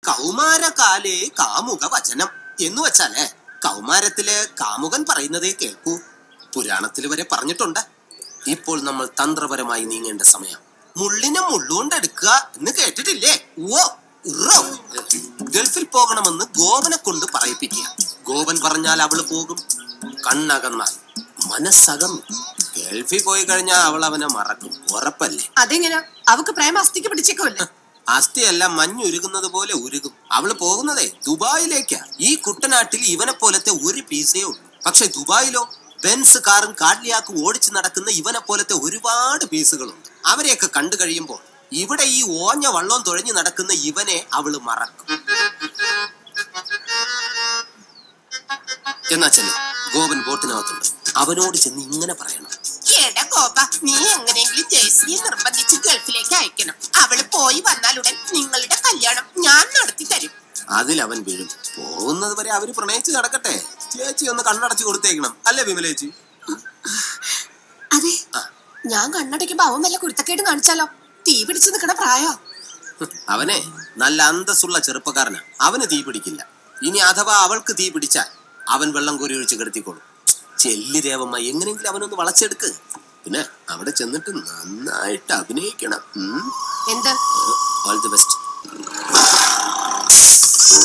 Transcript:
കൗമാരകാലേ കാമുക വചനം എന്ന് വെച്ചാലേ കൗമാരത്തിലെ കാമുകൻ പറയുന്നതേ കേൾക്കൂ. പുരാണത്തിൽ വരെ പറഞ്ഞിട്ടുണ്ട്. ഇപ്പോൾ നമ്മൾ തന്ത്രപരമായി നീങ്ങേണ്ട സമയം. മുള്ളിനെ മുള്ളുകൊണ്ടെടുക്കുക എന്ന് കേട്ടിട്ടില്ലേ? ഓ ഗൾഫിൽ പോകണമെന്ന് ഗോപനെ കൊണ്ട് പറയിപ്പിക്കുക. ഗോപൻ പറഞ്ഞാൽ അവള് പോകും. കണ്ണകന്നാൽ മനസ്സകന്നു. ഗൾഫിൽ പോയി കഴിഞ്ഞാൽ അവൾ അവനെ മറക്കും. ഉറപ്പല്ലേ? അതെങ്ങനെ? അവക്ക് പ്രേമ അസ്ഥിക്ക് പിടിച്ചേക്കുമല്ലേ? അസ്ഥിയെല്ലാം മഞ്ഞുരുകുന്നത് പോലെ ഉരുകും. അവള് പോകുന്നതേ ദുബായിലേക്കാ. ഈ കുട്ടനാട്ടിൽ ഇവനെ പോലത്തെ ഒരു പീസേ ഉള്ളൂ. പക്ഷെ ദുബായിലോ ബെൻസ് കാറും കാഡ്ലിയാക്കും ഓടിച്ചു നടക്കുന്ന ഇവനെ പോലത്തെ ഒരുപാട് പീസുകളുണ്ട്. അവരെയൊക്കെ കണ്ടു കഴിയുമ്പോൾ ഇവിടെ ഈ ഓഞ്ഞ വള്ളവും തുഴഞ്ഞു നടക്കുന്ന ഇവനെ അവള് മറക്കും. എന്നാ ചെല്ലോ, ഗോപൻ ബോട്ടിനകത്തുണ്ട്. അവനോട് ചെന്ന് ഇങ്ങനെ പറയണം: എടാ ഗോപ, നീ എങ്ങനെയെങ്കിലും ജയശ്രീയെ നിർബന്ധിച്ച് ഗൾഫിലേക്ക് അയക്കണം. അവള് പോയി വന്നാലുടൻ നിങ്ങളുടെ കല്യാണം ഞാൻ നടത്തി തരും. അതിലവൻ വീഴും. പോകുന്നത് വരെ അവര് പ്രണയിച്ച് നടക്കട്ടെ. ചേച്ചി ഒന്ന് കണ്ണടച്ചു കൊടുത്തേക്കണം, അല്ലേ വിമലേച്ചി? അതെ, ഞാൻ കണ്ണടയ്ക്കുമ്പോ അവൻ വല്ല കുരുത്തക്കേടും കാണിച്ചാലോ? തീ പിടിച്ചു നിൽക്കണ പ്രായോ. അവനെ നല്ല അന്തസ്സുള്ള ചെറുപ്പക്കാരനാ. അവന് തീ പിടിക്കില്ല. ഇനി അഥവാ അവൾക്ക് തീ പിടിച്ചാൽ അവൻ വെള്ളം കോരി ഒഴിച്ച് കിടത്തിക്കോളും. ചെല്ലി രേവമ്മ, എങ്ങനെയെങ്കിലും അവനൊന്ന് വളച്ചെടുക്ക്. പിന്നെ അവിടെ ചെന്നിട്ട് നന്നായിട്ട് അഭിനയിക്കണം. എന്ത്? All the best.